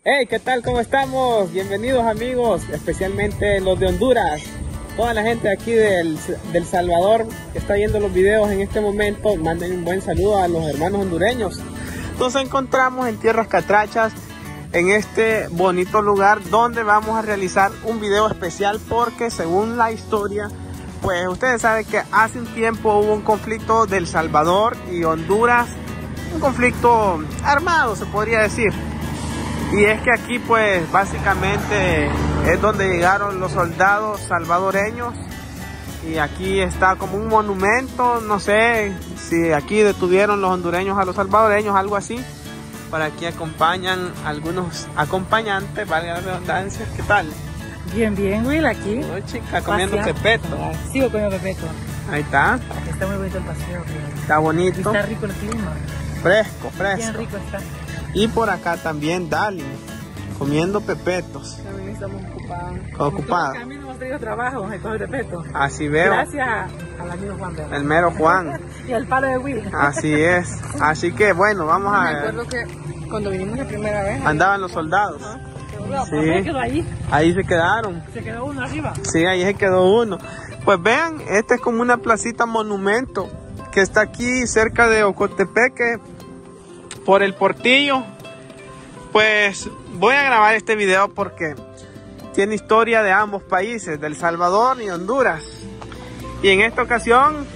Hey, ¿qué tal? ¿Cómo estamos? Bienvenidos amigos, especialmente los de Honduras. Toda la gente aquí del Salvador que está viendo los videos en este momento, manden un buen saludo a los hermanos hondureños. Nos encontramos en Tierras Catrachas, en este bonito lugar donde vamos a realizar un video especial porque según la historia, pues ustedes saben que hace un tiempo hubo un conflicto del Salvador y Honduras, un conflicto armado se podría decir. Y es que aquí pues básicamente es donde llegaron los soldados salvadoreños y aquí está como un monumento, no sé si aquí detuvieron los hondureños a los salvadoreños, algo así. Por aquí acompañan algunos acompañantes, valga la redundancia. ¿Qué tal? Bien, bien, Will, aquí. Oh, chica, comiendo pepeto. Sigo comiendo pepeto. Ahí está. Está muy bonito el paseo. Will. Está bonito. Está rico el clima. Fresco, fresco. Bien rico está. Y por acá también Dali, comiendo pepetos. También estamos ocupados. Ocupados. A mí no hemos tenido trabajo en comer pepeto. Así veo. Gracias al amigo Juan Verde. El mero Juan. Y al palo de Will. Así es. Así que bueno, vamos a... Me acuerdo que cuando vinimos la primera vez... Andaban los soldados. Sí. Se quedó ahí. Ahí se quedaron. Se quedó uno arriba. Sí, ahí se quedó uno. Pues vean, esta es como una placita monumento que está aquí cerca de Ocotepeque, por el Portillo. Pues voy a grabar este video porque tiene historia de ambos países, del Salvador y Honduras. Y en esta ocasión,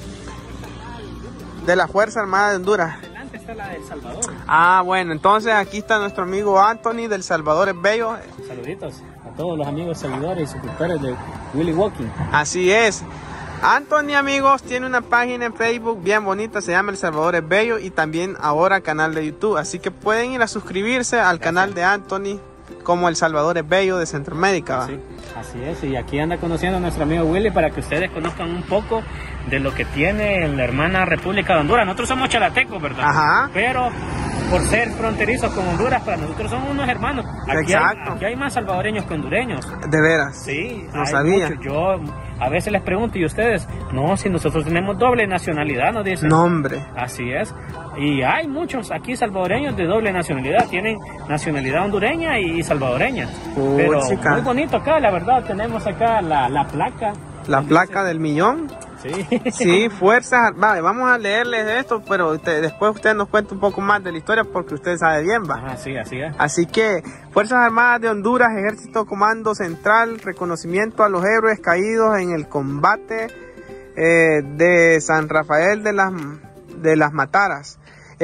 de la Fuerza Armada de Honduras. Adelante está la del Salvador. Ah, bueno, entonces aquí está nuestro amigo Anthony del Salvador es Bello. Saluditos a todos los amigos seguidores y suscriptores de Willy Walking. Así es. Anthony, amigos, tiene una página en Facebook bien bonita, se llama El Salvador es Bello y también ahora canal de YouTube. Así que pueden ir a suscribirse al canal de Anthony como El Salvador es Bello de Centroamérica. Sí, así es, y aquí anda conociendo a nuestro amigo Willy para que ustedes conozcan un poco de lo que tiene la hermana República de Honduras. Nosotros somos chalatecos, ¿verdad? Ajá. Pero por ser fronterizos con Honduras, para nosotros somos unos hermanos. Exacto. Aquí hay más salvadoreños que hondureños. De veras. Sí, no hay sabía. muchos. Yo a veces les pregunto, ¿y ustedes? No, si nosotros tenemos doble nacionalidad, nos dicen. No, hombre. Así es. Y hay muchos aquí salvadoreños de doble nacionalidad. Tienen nacionalidad hondureña y salvadoreña. Pero chica, muy bonito acá, la verdad. Tenemos acá la placa. la placa del millón. Sí. Sí, fuerzas. Vale, vamos a leerles esto, pero después usted nos cuenta un poco más de la historia porque usted sabe bien, va. Ajá, sí, así es. Así que, Fuerzas Armadas de Honduras, Ejército Comando Central, reconocimiento a los héroes caídos en el combate de San Rafael de las Mataras.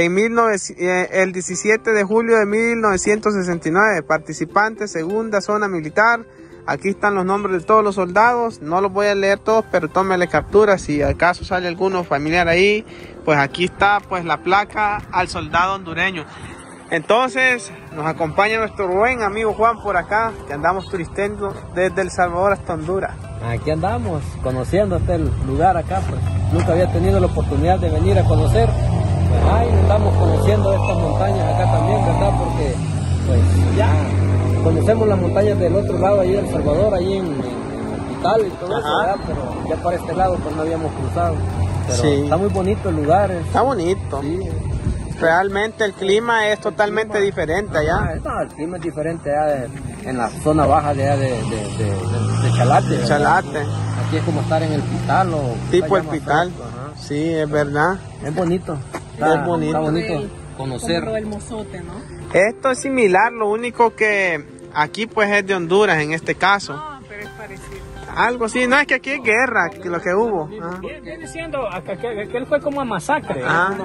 El 17 de julio de 1969, participantes, segunda zona militar. Aquí están los nombres de todos los soldados, no los voy a leer todos, pero tómenle captura, si acaso sale alguno familiar ahí, pues aquí está pues la placa al soldado hondureño. Entonces nos acompaña nuestro buen amigo Juan por acá, que andamos turisteando desde El Salvador hasta Honduras. Aquí andamos, conociendo este lugar acá, pues nunca había tenido la oportunidad de venir a conocer, pues ahí estamos conociendo estas montañas acá también, ¿verdad? Porque pues ya conocemos las montañas del otro lado, allí en El Salvador, allí en Hospital y todo eso, ¿verdad? Pero ya para este lado pues no habíamos cruzado, pero sí, está muy bonito el lugar. Está bonito. Sí. Realmente el clima es totalmente diferente allá. No, el clima es diferente allá en la zona baja de allá de Chalate. Chalate. Aquí es como estar en el Pital o... Tipo el Pital. Sí, es verdad. Es bonito. Es bonito. Está bonito conocer. Como el mozote, ¿no? Esto es similar, lo único que aquí pues es de Honduras en este caso. No, pero es parecido. Algo así, no es que aquí es guerra, que lo que hubo. Viene siendo, aquel fue como a masacre.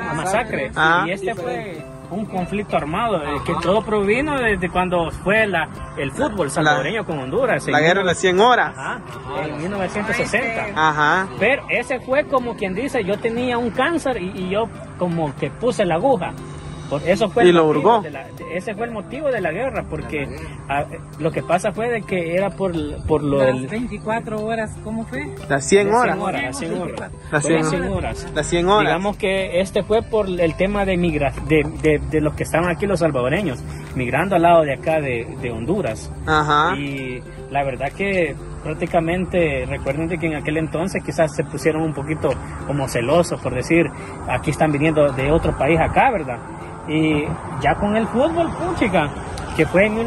Y este fue un conflicto armado, que todo provino desde cuando fue el fútbol salvadoreño con Honduras. La guerra de las 100 horas. Ajá, en 1960. Ajá. Pero ese fue como quien dice, yo tenía un cáncer y yo como que puse la aguja. Eso fue y lo hurgó. Ese fue el motivo de la guerra, porque lo que pasa fue de que era por lo del... 24 horas, ¿cómo fue? Las 100 horas. Las 100 horas. Las 100 horas. Las 100 horas. Digamos que este fue por el tema de de los que estaban aquí los salvadoreños, migrando al lado de acá de Honduras. Ajá. Y la verdad que prácticamente, recuerden de que en aquel entonces quizás se pusieron un poquito como celosos por decir, aquí están viniendo de otro país acá, ¿verdad? Y ya con el fútbol, chica, que fue en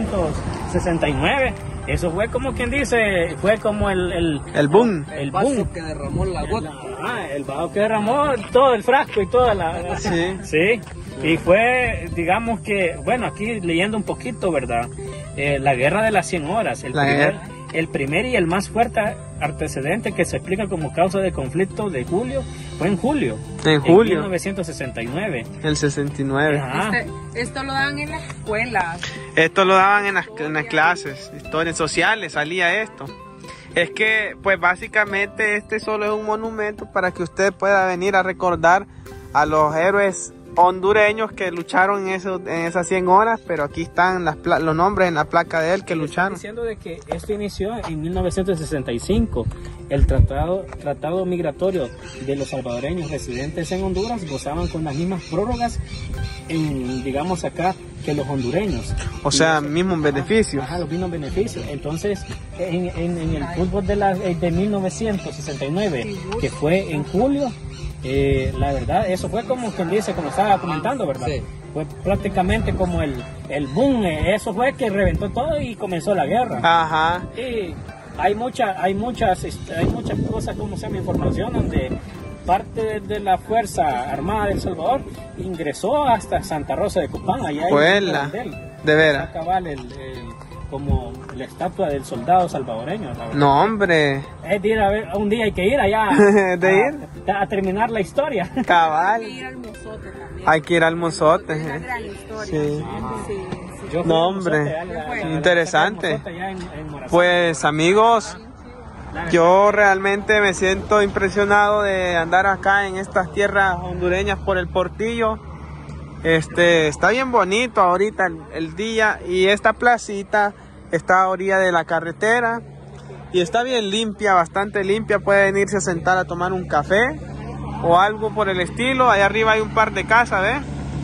1969. Eso fue como quien dice, fue como el boom. El vaso que derramó la gota. El vaso que derramó todo el frasco y toda la... Sí. Sí. Y fue, digamos que, bueno, aquí leyendo un poquito, ¿verdad? La guerra de las 100 horas. El primer y el más fuerte antecedente que se explica como causa de conflicto de julio fue en julio. En 1969. El 69. Esto lo daban en las escuelas. Esto lo daban en las clases, historias sociales, salía esto. Es que, pues básicamente este solo es un monumento para que usted pueda venir a recordar a los héroes hondureños que lucharon en esas 100 horas, pero aquí están los nombres en la placa de él que lucharon. Diciendo de que esto inició en 1965, el tratado migratorio de los salvadoreños residentes en Honduras gozaban con las mismas prórrogas, digamos acá, que los hondureños. O sea, mismos beneficios. Ajá, los mismos beneficios. Entonces, en el fútbol de 1969, que fue en julio, la verdad, eso fue como quien dice, como estaba comentando, ¿verdad? Sí. Fue prácticamente como el boom, eso fue que reventó todo y comenzó la guerra. Ajá. Y hay muchas cosas, como se llama, información donde parte de la Fuerza Armada de El Salvador ingresó hasta Santa Rosa de Copán, allá de veras. Como la estatua del soldado salvadoreño. No, hombre. Es de ir a ver, un día hay que ir allá a terminar la historia. Cabal. Hay que ir al Mozote también. Hay que ir al Mozote. Es una gran historia. Sí. Sí. No, hombre. Interesante. Pues amigos, yo realmente me siento impresionado de andar acá en estas tierras hondureñas por el Portillo. Está bien bonito ahorita el día, y esta placita está a orilla de la carretera y está bien limpia, bastante limpia. Pueden irse a sentar a tomar un café o algo por el estilo. Allá arriba hay un par de casas, ¿ves?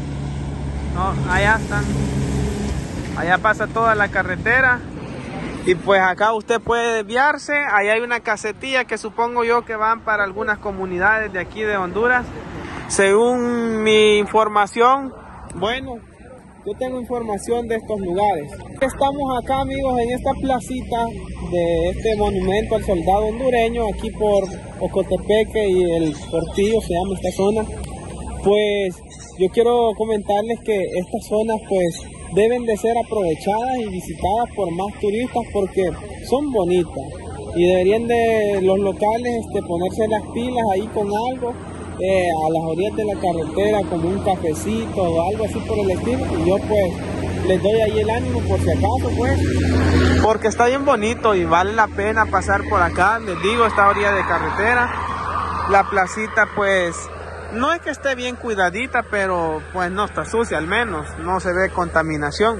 No, allá están. Allá pasa toda la carretera y pues acá usted puede desviarse. Allá hay una casetilla que supongo yo que van para algunas comunidades de aquí de Honduras. Según mi información, bueno, yo tengo información de estos lugares. Estamos acá, amigos, en esta placita de este monumento al soldado hondureño, aquí por Ocotepeque y el Portillo, se llama esta zona. Pues yo quiero comentarles que estas zonas pues deben de ser aprovechadas y visitadas por más turistas porque son bonitas y deberían de los locales ponerse las pilas ahí con algo. A las orillas de la carretera, como un cafecito o algo así por el estilo, y yo pues les doy ahí el ánimo por si acaso, pues, porque está bien bonito y vale la pena pasar por acá. Les digo, esta orilla de carretera, la placita pues no es que esté bien cuidadita, pero pues no está sucia, al menos no se ve contaminación,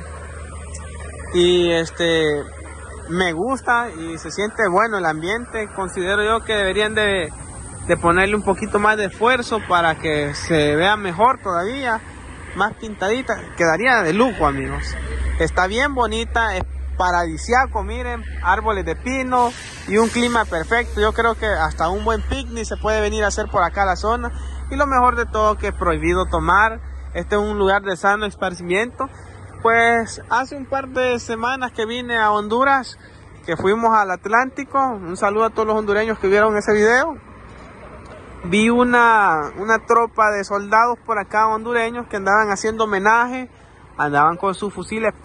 y me gusta y se siente bueno el ambiente. Considero yo que deberían de ponerle un poquito más de esfuerzo para que se vea mejor todavía, más pintadita. Quedaría de lujo, amigos. Está bien bonita, es paradisiaco, miren, árboles de pino y un clima perfecto. Yo creo que hasta un buen picnic se puede venir a hacer por acá a la zona, y lo mejor de todo que es prohibido tomar. Este es un lugar de sano esparcimiento. Pues hace un par de semanas que vine a Honduras, que fuimos al Atlántico. Un saludo a todos los hondureños que vieron ese video. Vi una tropa de soldados por acá hondureños que andaban haciendo homenaje, andaban con sus fusiles,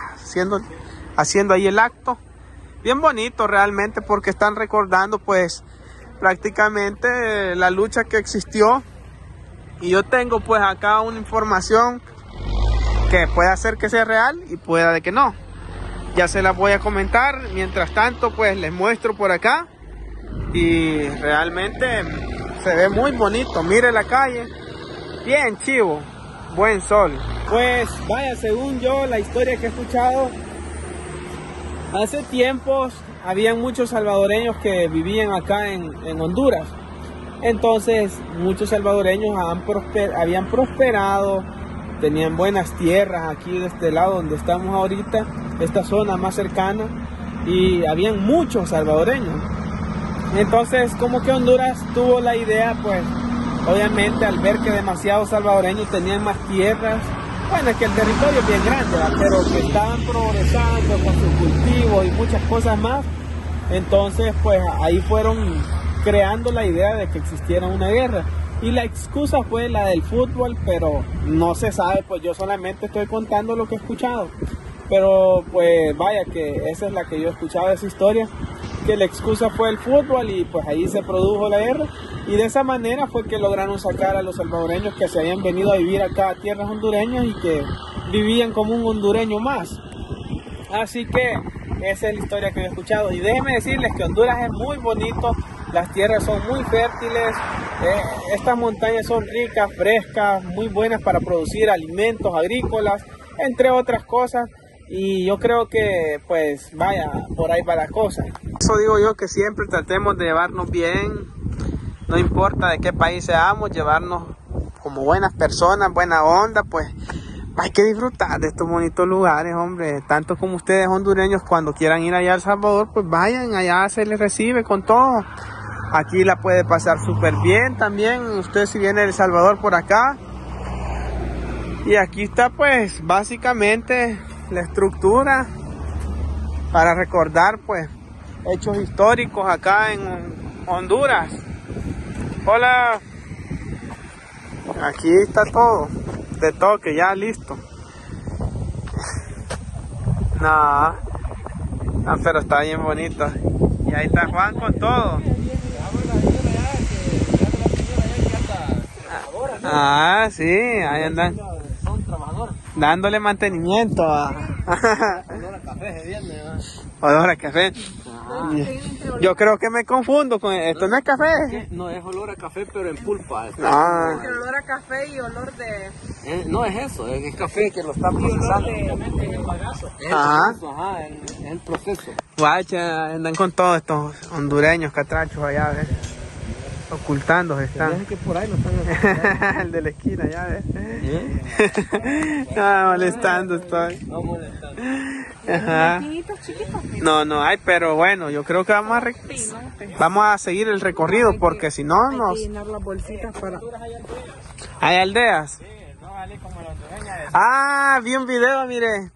haciendo ahí el acto. Bien bonito realmente, porque están recordando pues prácticamente la lucha que existió. Y yo tengo pues acá una información que puede hacer que sea real y pueda de que no. Ya se las voy a comentar. Mientras tanto pues les muestro por acá, y realmente se ve muy bonito. Mire la calle, bien chivo, buen sol. Pues vaya, según yo, la historia que he escuchado, hace tiempos habían muchos salvadoreños que vivían acá en Honduras. Entonces muchos salvadoreños habían prosperado, tenían buenas tierras aquí de este lado donde estamos ahorita, esta zona más cercana, y habían muchos salvadoreños. Entonces como que Honduras tuvo la idea, pues obviamente al ver que demasiados salvadoreños tenían más tierras bueno, es que el territorio es bien grande, ¿verdad? Pero que estaban progresando con sus cultivos y muchas cosas más. Entonces, pues ahí fueron creando la idea de que existiera una guerra. Y la excusa fue la del fútbol, pero no se sabe, pues yo solamente estoy contando lo que he escuchado. Pero pues vaya que esa es la que yo he escuchado de esa historia, que la excusa fue el fútbol y pues ahí se produjo la guerra. Y de esa manera fue que lograron sacar a los salvadoreños que se habían venido a vivir acá a tierras hondureñas y que vivían como un hondureño más. Así que esa es la historia que he escuchado. Y déjenme decirles que Honduras es muy bonito, las tierras son muy fértiles, estas montañas son ricas, frescas, muy buenas para producir alimentos agrícolas, entre otras cosas. Y yo creo que, pues, vaya, por ahí va la cosa. Eso digo yo, que siempre tratemos de llevarnos bien, no importa de qué país seamos, llevarnos como buenas personas, buena onda, pues hay que disfrutar de estos bonitos lugares, hombre. Tanto como ustedes hondureños, cuando quieran ir allá a El Salvador, pues vayan, allá se les recibe con todo. Aquí la puede pasar súper bien también, usted si viene de El Salvador por acá. Y aquí está, pues, básicamente la estructura para recordar, pues, hechos históricos acá en Honduras. Hola, aquí está todo, de toque, ya listo. No, pero está bien bonito. Y ahí está Juan con todo. Ah, sí, ahí andan. Son trabajadores. Dándole mantenimiento a... Olor a café se viene, ¿verdad? Olor a café. Yo creo que me confundo con esto. ¿No es café? No, es olor a café, pero en pulpa. Ah. Entre olor a café y olor de... No es eso, es café que lo están procesando. Ajá. Es el proceso. Guacha, andan con todos estos hondureños catrachos allá, ¿ves? Ocultándose están. Que por ahí lo están El de la esquina, ya ves. Molestando estoy. No molestando. Ajá. chiquitos. No hay, pero bueno, yo creo que vamos a seguir el recorrido, porque si no Hay nos... que llenar las bolsitas para... ¿Hay aldeas? Ah, vi un video, mire,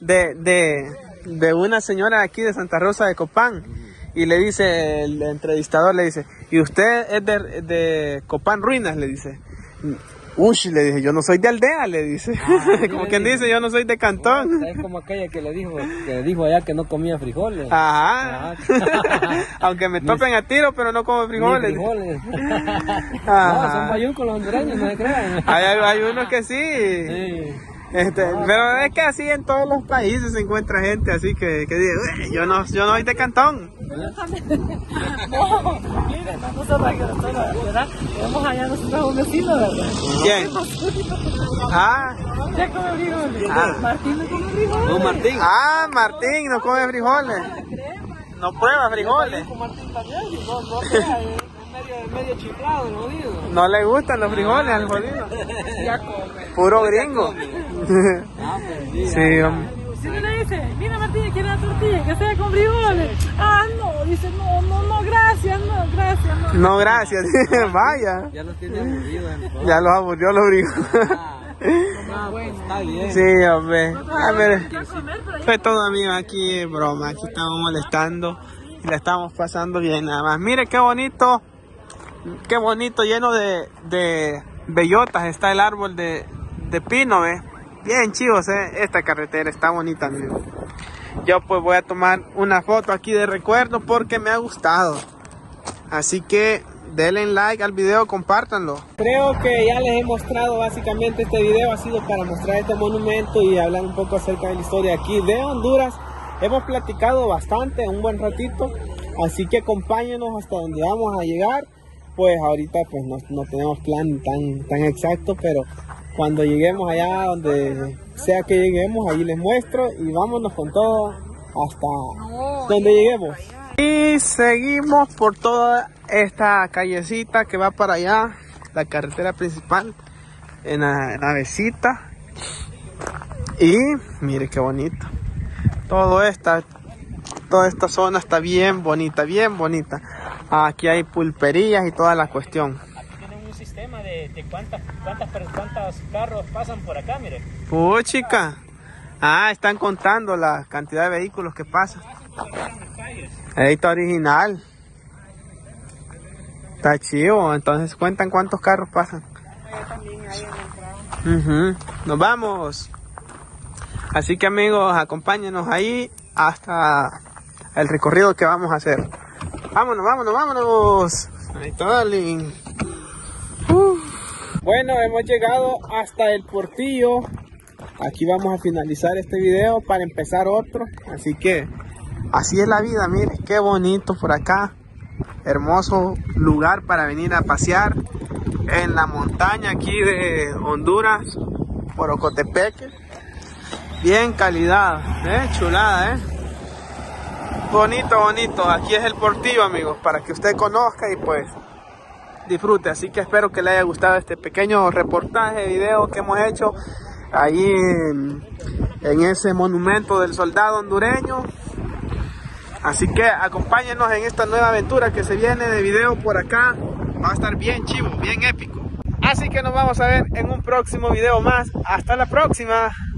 de una señora aquí de Santa Rosa de Copán. Y le dice, el entrevistador le dice, ¿y usted es de Copán Ruinas? Le dice. Ush, le dije, yo no soy de aldea, le dice. Como quien dice, yo no soy de cantón. Es como aquella que le dijo allá que no comía frijoles. Ajá. Aunque me topen a tiro, pero no como frijoles. No, son mayucos los hondureños, no se crean. Hay unos que sí. Pero es que así en todos los países se encuentra gente así que dice, yo no soy de cantón. No, mire, nosotros aquí ¿verdad? Tenemos allá nosotros un vecino, ¿verdad? ¿Quién? Ya come frijoles. Martín no come frijoles. No, Martín. Ah, Martín no come frijoles. No prueba frijoles. Martín también, no crea, es medio chiflado el jodido. No le gustan los frijoles al jodido. Ya come. Puro gringo. Sí, hombre. Si uno le dice, mira Martín, quiero una tortilla, que sea con frijoles. Ah, no, dice, no, gracias, no. No, gracias. Vaya. Ya los tiene aburridos. Ya los aburrió los frijoles. Bueno, está bien. Sí, hombre. A ver, fue todo, amigos, aquí broma, aquí estamos molestando y la estamos pasando bien nada más. Mire qué bonito, lleno de bellotas está el árbol de pino, ¿ves? Bien chivos, esta carretera está bonita, amigo. Yo pues voy a tomar una foto aquí de recuerdo porque me ha gustado. Así que denle like al video, compártanlo. Creo que ya les he mostrado básicamente este video. Ha sido para mostrar este monumento y hablar un poco acerca de la historia aquí de Honduras. Hemos platicado bastante, un buen ratito. Así que acompáñenos hasta donde vamos a llegar. Pues ahorita pues no tenemos plan tan exacto, pero cuando lleguemos allá donde sea que lleguemos, ahí les muestro y vámonos con todo hasta donde lleguemos. Y seguimos por toda esta callecita que va para allá, la carretera principal, en la navecita. Y mire qué bonito. Toda esta zona está bien bonita, bien bonita. Aquí hay pulperías y toda la cuestión. Aquí tienen un sistema de de cuántos carros pasan por acá, mire. Puchica. Ah, están contando la cantidad de vehículos que pasan. Ahí está original. Está chivo, entonces cuentan cuántos carros pasan. Nos vamos. Así que amigos, acompáñenos ahí hasta el recorrido que vamos a hacer. Vámonos, vámonos, vámonos. Ahí está, darling. Bueno, hemos llegado hasta el Portillo. Aquí vamos a finalizar este video para empezar otro. Así que así es la vida, miren, qué bonito por acá. Hermoso lugar para venir a pasear en la montaña aquí de Honduras, por Ocotepeque. Bien calidad, chulada, bonito, bonito. Aquí es el Portillo, amigos, para que usted conozca y pues disfrute. Así que espero que le haya gustado este pequeño reportaje, video que hemos hecho ahí en ese monumento del soldado hondureño. Así que acompáñenos en esta nueva aventura que se viene de video por acá. Va a estar bien chivo, bien épico. Así que nos vamos a ver en un próximo video más. Hasta la próxima.